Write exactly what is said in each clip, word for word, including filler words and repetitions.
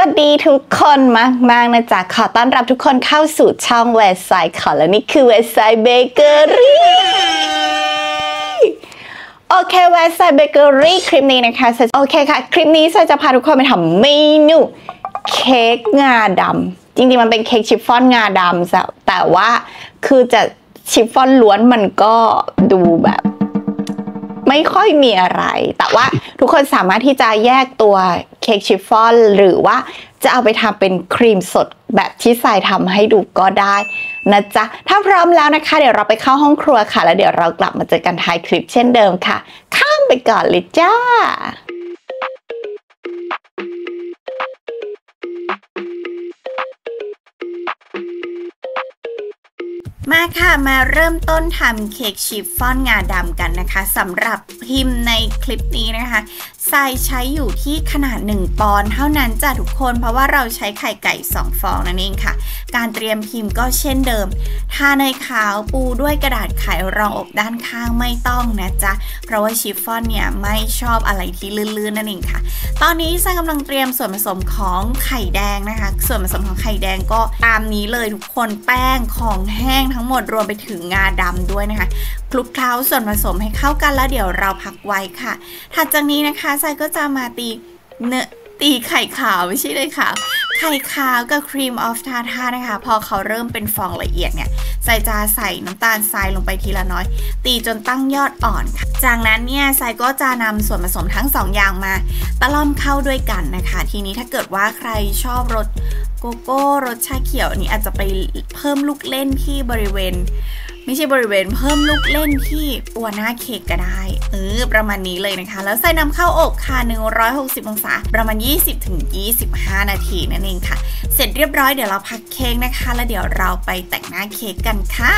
วัสดีทุกคนมากๆนะจ๊ะขอต้อนรับทุกคนเข้าสู่ช่อง Westside ค่ะและนี่คือ Westside Bakery โอเค Westside Bakery คลิปนี้นะคะโอเคค่ะคลิปนี้จะพาทุกคนไปทำเมนูเค้กงาดำจริงๆมันเป็นเค้กชิฟฟ่อนงาดำแต่ว่าคือจะชิฟฟ่อนล้วนมันก็ดูแบบไม่ค่อยมีอะไรแต่ว่าทุกคนสามารถที่จะแยกตัวเค้กชิฟฟ่อนหรือว่าจะเอาไปทำเป็นครีมสดแบบที่ทรายทำให้ดูก็ได้นะจ๊ะถ้าพร้อมแล้วนะคะเดี๋ยวเราไปเข้าห้องครัวค่ะแล้วเดี๋ยวเรากลับมาเจอกันท้ายคลิปเช่นเดิมค่ะข้ามไปก่อนเลยจ้ามาค่ะมาเริ่มต้นทำเค้กชิฟฟ่อนงาดำกันนะคะสำหรับพิมพ์ในคลิปนี้นะคะทรายใช้อยู่ที่ขนาดหนึ่งปอนด์เท่านั้นจ้ะทุกคนเพราะว่าเราใช้ไข่ไก่สองฟองนั่นเองค่ะการเตรียมพิมพ์ก็เช่นเดิมทาเนยขาวปูด้วยกระดาษไขรองอบด้านข้างไม่ต้องนะจ๊ะเพราะว่าชิฟฟ่อนเนี่ยไม่ชอบอะไรที่ลื่นๆนั่นเองค่ะตอนนี้ทรายกำลังเตรียมส่วนผสมของไข่แดงนะคะส่วนผสมของไข่แดงก็ตามนี้เลยทุกคนแป้งของแห้งทั้งหมดรวมไปถึงงาดำด้วยนะคะคลุกเคล้าส่วนผสมให้เข้ากันแล้วเดี๋ยวเราพักไว้ค่ะถัดจากนี้นะคะทรายก็จะมาตีเนื้อตีไข่ขาวไม่ใช่เลยค่ะไข่ขาวกับครีมออฟทาทานะคะพอเขาเริ่มเป็นฟองละเอียดเนี่ยทรายจะใส่น้ำตาลทรายลงไปทีละน้อยตีจนตั้งยอดอ่อนค่ะจากนั้นเนี่ยทรายก็จะนำส่วนผสมทั้งสองอย่างมาตะล่อมเข้าด้วยกันนะคะทีนี้ถ้าเกิดว่าใครชอบรสโกโก้รสชาเขียวนี้อาจจะไปเพิ่มลูกเล่นที่บริเวณไม่ใช่บริเวณเพิ่มลูกเล่นที่ตัวหน้าเค้กก็ได้เออประมาณนี้เลยนะคะแล้วใส่นำเข้าอบค่ะหนึ่งร้อยหกสิบองศาประมาณ ยี่สิบถึงยี่สิบห้า นาทีนั่นเองค่ะเสร็จเรียบร้อยเดี๋ยวเราพักเค้กนะคะแล้วเดี๋ยวเราไปแต่งหน้าเค้กกันค่ะ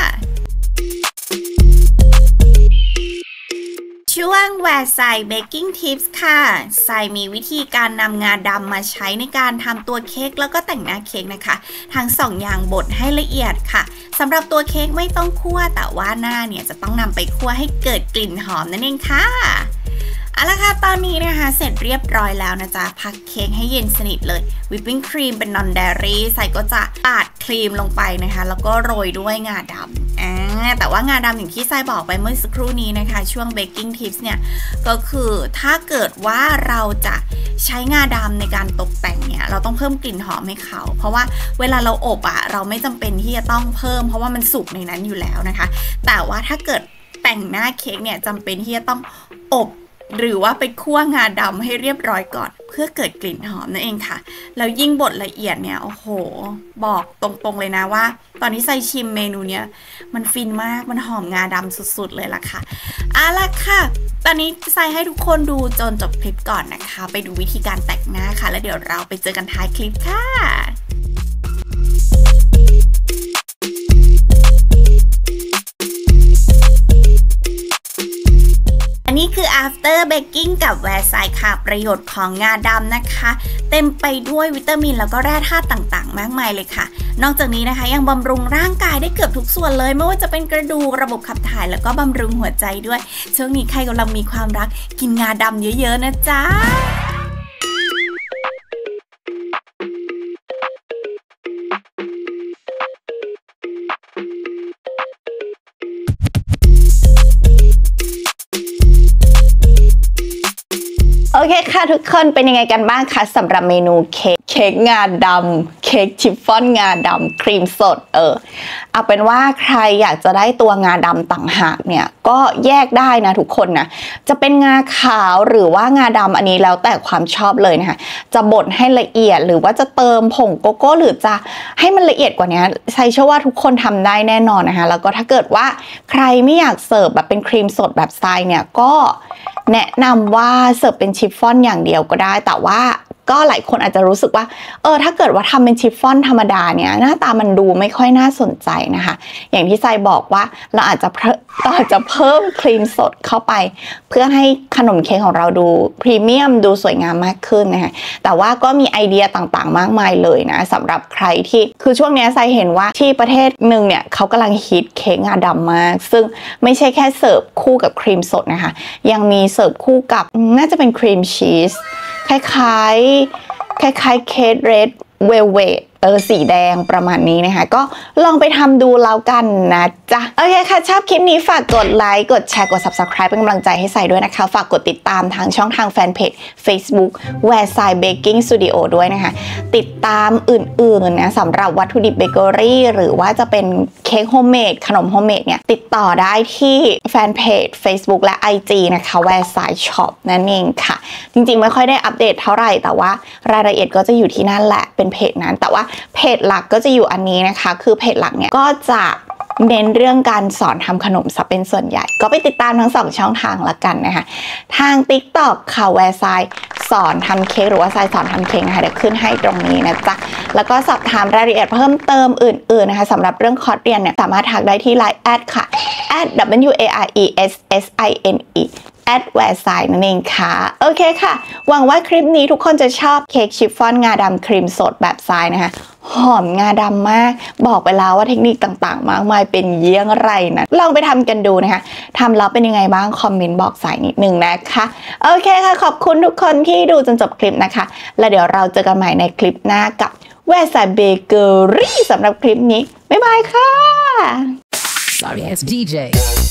ช่วง Westside Baking Tips ค่ะทรายมีวิธีการนำงาดำมาใช้ในการทำตัวเค้กแล้วก็แต่งหน้าเค้กนะคะทั้งสองอย่างบดให้ละเอียดค่ะสำหรับตัวเค้กไม่ต้องคั่วแต่ว่าหน้าเนี่ยจะต้องนำไปคั่วให้เกิดกลิ่นหอมนั่นเองค่ะเอาละค่ะตอนนี้นะคะเสร็จเรียบร้อยแล้วนะจ๊ะพักเค้กให้เย็นสนิทเลยวิปปิ้งครีมเป็นนอนเดรี่ใส่ก็จะปาดครีมลงไปนะคะแล้วก็โรยด้วยงาดำอ่าแต่ว่างาดำอย่างที่ทรายบอกไปเมื่อสักครู่นี้นะคะช่วง Baking Tips เนี่ยก็คือถ้าเกิดว่าเราจะใช้งาดำในการตกแต่งเนี่ยเราต้องเพิ่มกลิ่นหอมให้เขาเพราะว่าเวลาเราอบอะเราไม่จำเป็นที่จะต้องเพิ่มเพราะว่ามันสุกในนั้นอยู่แล้วนะคะแต่ว่าถ้าเกิดแต่งหน้าเค้กเนี่ยจำเป็นที่จะต้องอบหรือว่าไปคั่วงาดำให้เรียบร้อยก่อนเพื่อเกิดกลิ่นหอมนั่นเองค่ะแล้วยิ่งบดละเอียดเนี่ยโอ้โหบอกตรงๆเลยนะว่าตอนนี้ใส่ชิมเมนูเนี้ยมันฟินมากมันหอมงาดำสุดๆเลยล่ะค่ะเอาล่ะค่ะตอนนี้ใส่ให้ทุกคนดูจนจบคลิปก่อนนะคะไปดูวิธีการแต่งหน้าค่ะแล้วเดี๋ยวเราไปเจอกันท้ายคลิปค่ะอันนี้คือ after baking กับ Westside ค่ะประโยชน์ของงาดำนะคะเต็มไปด้วยวิตามินแล้วก็แร่ธาตุต่างๆมากมายเลยค่ะนอกจากนี้นะคะยังบำรุงร่างกายได้เกือบทุกส่วนเลยไม่ว่าจะเป็นกระดูกระบบขับถ่ายแล้วก็บำรุงหัวใจด้วยช่วงนี้ใครกำลังมีความรักกินงาดำเยอะๆนะจ๊ะโอเคค่ะทุกคนเป็นยังไงกันบ้างคะสำหรับเมนูเค้กเค้กงาดำเค้กชิฟฟ่อนงาดำครีมสดเออเอาเป็นว่าใครอยากจะได้ตัวงาดำต่างหากเนี่ยก็แยกได้นะทุกคนนะจะเป็นงาขาวหรือว่างาดำอันนี้แล้วแต่ความชอบเลยนะคะจะบดให้ละเอียดหรือว่าจะเติมผงโกโก้หรือจะให้มันละเอียดกว่านี้ใช่เชื่อว่าทุกคนทำได้แน่นอนนะคะแล้วก็ถ้าเกิดว่าใครไม่อยากเสิร์ฟแบบเป็นครีมสดแบบทรายเนี่ยก็แนะนำว่าเสิร์ฟเป็นชิฟฟ่อนอย่างเดียวก็ได้แต่ว่าก็หลายคนอาจจะรู้สึกว่าเออถ้าเกิดว่าทำเป็นชิฟฟ่อนธรรมดาเนี่ยหน้าตามันดูไม่ค่อยน่าสนใจนะคะอย่างที่ทรายบอกว่าเราอาจจะเราอาจจะเพิ่มครีมสดเข้าไปเพื่อให้ขนมเค้กของเราดูพรีเมียมดูสวยงามมากขึ้นนะคะแต่ว่าก็มีไอเดียต่างๆมากมายเลยนะสำหรับใครที่คือช่วงนี้ทรายเห็นว่าที่ประเทศหนึ่งเนี่ยเขากำลังฮิตเค้กงาดำมากซึ่งไม่ใช่แค่เสิร์ฟคู่กับครีมสดนะคะยังมีเสิร์ฟคู่กับน่าจะเป็นครีมชีสคล้ายๆคล้ายๆเคสเรดเวลเวทเออสีแดงประมาณนี้นะคะก็ลองไปทำดูแล้วกันนะจ๊ะโอเคค่ะชอบคลิปนี้ฝากกดไลค์กดแชร์กด ซับสไครบ์ เป็นกำลังใจให้ใส่ด้วยนะคะฝากกดติดตามทางช่องทางแฟนเพจ Facebook Westside Baking Studio ด้วยนะคะติดตามอื่นๆนะสำหรับวัตถุดิบเบเกอรี่หรือว่าจะเป็นเค้กโฮมเมดขนมโฮมเมดเนี่ยติดต่อได้ที่แฟนเพจ Facebook และ ไอ จี นะคะ Westside Shop นั่นเองค่ะจริงๆไม่ค่อยได้อัปเดตเท่าไหร่แต่ว่ารายละเอียดก็จะอยู่ที่นั่นแหละเป็นเพจนั้นแต่ว่าเพจหลักก็จะอยู่อันนี้นะคะคือเพจหลักเนี่ยก็จะเน้นเรื่องการสอนทำขนมซะเป็นส่วนใหญ่ก็ไปติดตามทั้งสองช่องทางละกันนะคะทาง TikTok ค่ะแวร์ไซด์สอนทำเค้กหรือว่าไซด์สอนทำเค้กนะคะเดี๋ยวขึ้นให้ตรงนี้นะจ๊ะแล้วก็สอบถามรายละเอียดเพิ่มเติมอื่นๆนะคะสำหรับเรื่องคอร์สเรียนเนี่ยสามารถทักได้ที่ ไลน์ แอดค่ะ แอด ดับเบิลยู เอ อาร์ อี เอส เอส ไอ เอ็น อี แอด แวร์ไซด์ นั่นเองค่ะโอเคค่ะหวังว่าคลิปนี้ทุกคนจะชอบเค้กชิฟฟ่อนงาดำครีมสดแบบทรายนะคะหอมงาดำมากบอกไปแล้วว่าเทคนิคต่างๆมากมายเป็นเยี่ยงไรนะลองไปทำกันดูนะคะทำแล้วเป็นยังไงบ้างคอมเมนต์บอกสายนิดนึงนะคะโอเคค่ะขอบคุณทุกคนที่ดูจนจบคลิปนะคะแล้วเดี๋ยวเราเจอกันใหม่ในคลิปหน้ากับWestside Bakery สำหรับคลิปนี้บ๊ายบายค่ะ Sorry, it's ดี เจ